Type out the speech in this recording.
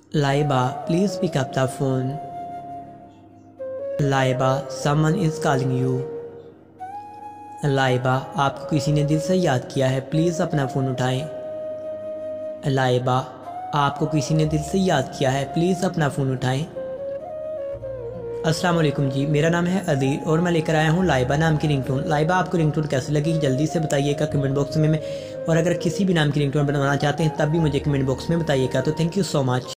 Laiba, please pick up the phone. Laiba, someone is calling you. Laiba, आपको किसी ने दिल से याद किया है, प्लीज़ अपना फ़ोन उठाएं। लाइबा, आपको किसी ने दिल से याद किया है, प्लीज़ अपना फ़ोन उठाएं। अस्सलाम वालेकुम जी, मेरा नाम है अदील और मैं लेकर आया हूँ लाइबा नाम की रिंगटोन। लाइबा, आपको रिंगटोन कैसी लगी जल्दी से बताइएगा कमेंट बॉक्स में। और अगर किसी भी नाम की रिंगटोन बनवाना चाहते हैं तब भी मुझे कमेंट बॉक्स में बताइएगा। तो थैंक यू सो मच।